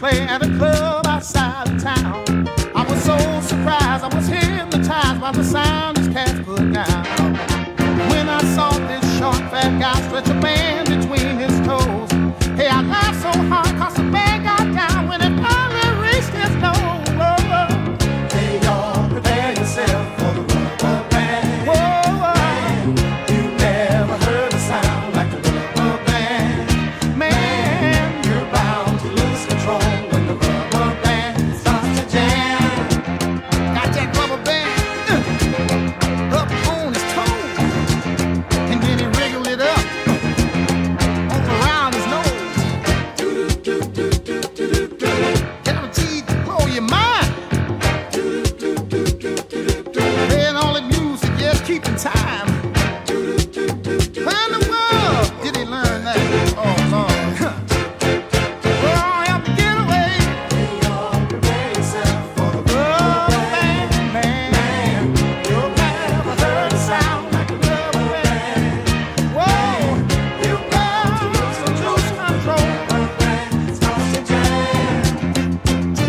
play at a club outside of town. I was so surprised, I was hypnotized by the sound these cats put down. When I saw this short, fat guy stretch a band between his toes, hey, I laughed so hard cause the band got down when it finally reached his nose. Hey, y'all, prepare yourself for the rubber band. Whoa, you never heard a sound like the rubber band. Man, you're bound to lose control when the rubber band starts to jam. Got that rubber band up on his toes, and then he wriggled it up all around his nose. Guaranteed to blow your mind. Playing all the music, just keeping time. Where in the world did he learn that? Oh, Lord. Well, I have to get away. Prepare yourself for the rubber band, man. You'll never heard a sound like a rubber band. Whoa, you got to lose control. Rubber band starts to jam.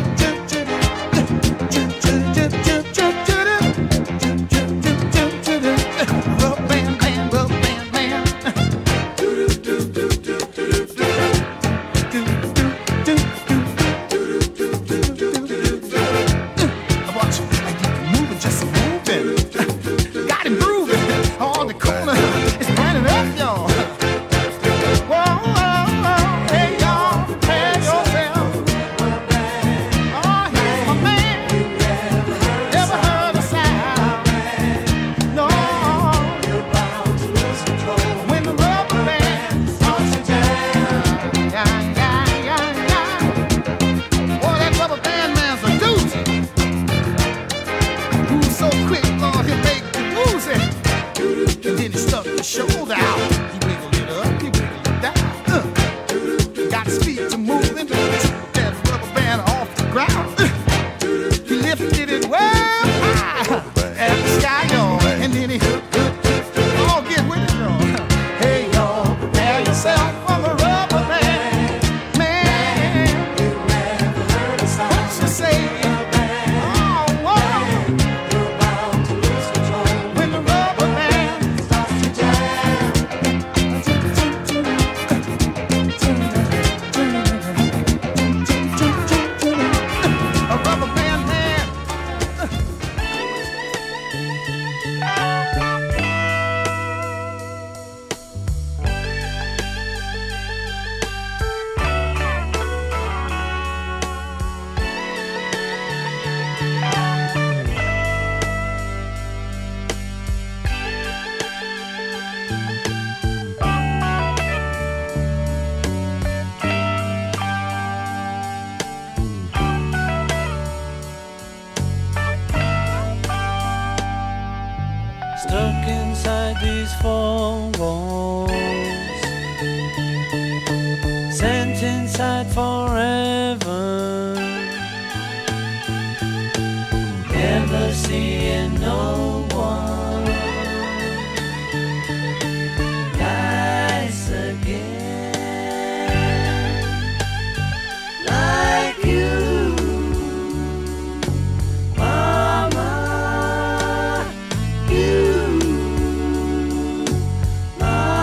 Rubber band, man, rubber band, man. I watch you, I keep you moving, just moving. Got him grooving. On the corner, it's burning up, y'all. Whoa, whoa, whoa. Hey, y'all, prepare yourself. Oh, here's my man. Never heard a sound. No, when the rubber band starts to jam. Yeah, yeah, yeah, yeah. Boy, that rubber band man's a doozy. Who's so quick, Lord, he'll make you woozy. And then he stuck his shoulder out. He wiggled it up, he wiggled it down. Got his feet to moving. Took that rubber band off the ground. He lifted it way high at the sky, y'all. And then he all get with it, y'all. Hey, y'all, prepare yourself for the rubber band. Man, you never heard a sound. What you say? Oh, whoa. You're bound to lose control when the rubber band starts to jam. A rubber band man. Stuck inside these four walls, sent inside forever, never seeing no one nice again like you, mama. You, mama.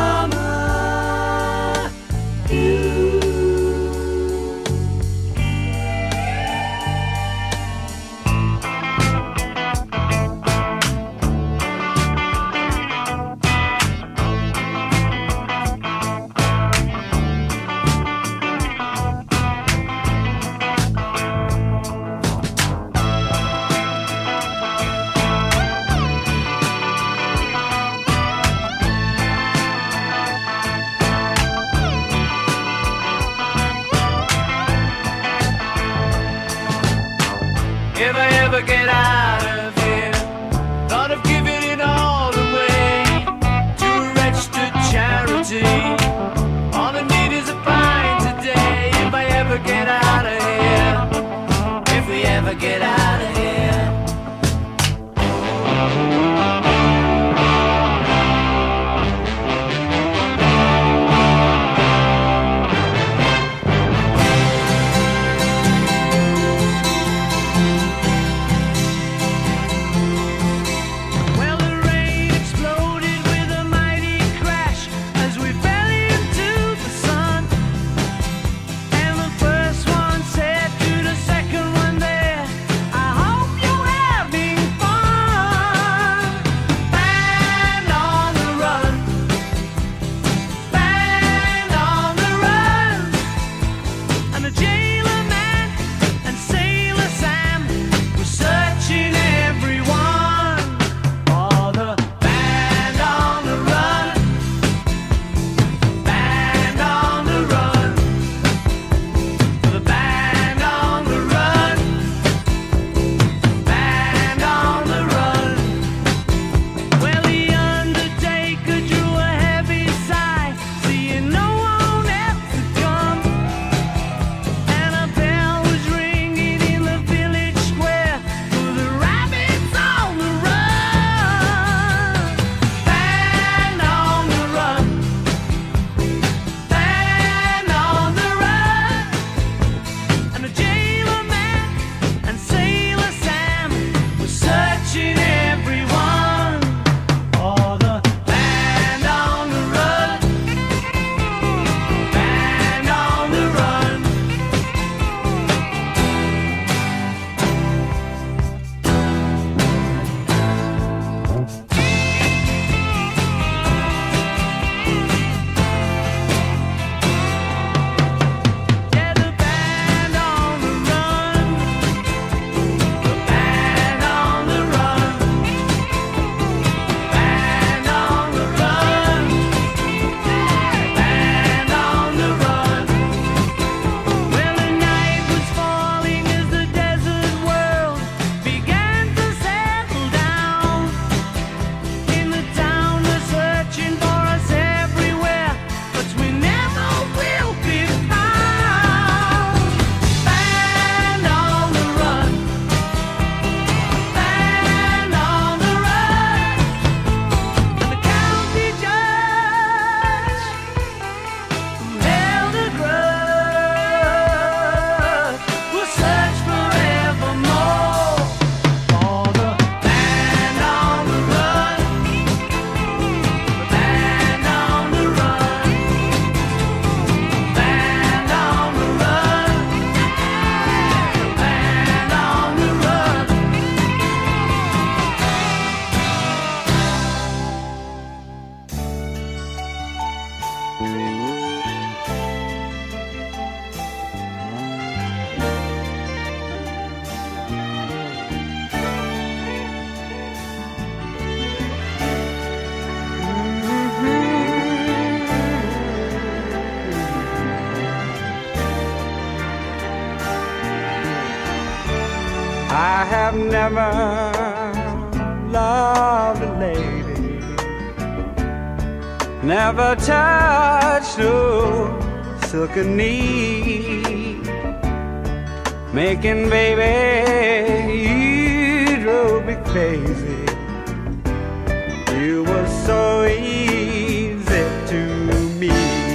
never loved a lady, never touched no silken knee. Making baby, you drove me crazy. You were so easy to me.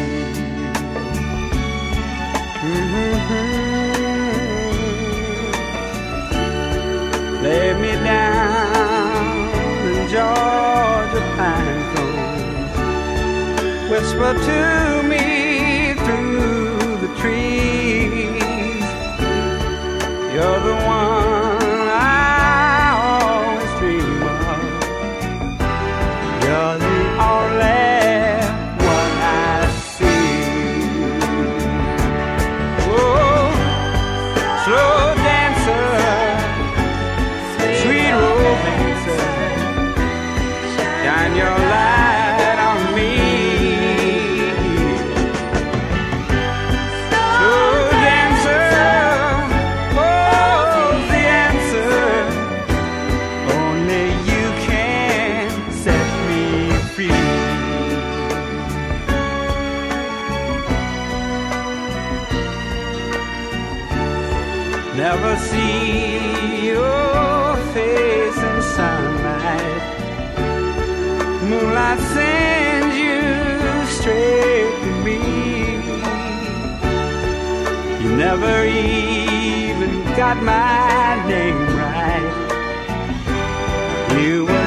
Lay me down in Georgia pine cones, whisper to me through the trees. You're the one I always dream of. You're the only one I see. Oh, slow dancer, sweet romancer, shine your light on me. Slow dancer, oh, the answer. Only you can set me free. Never see your face in sunlight. Moonlight sends you straight to me. You never even got my name right. You were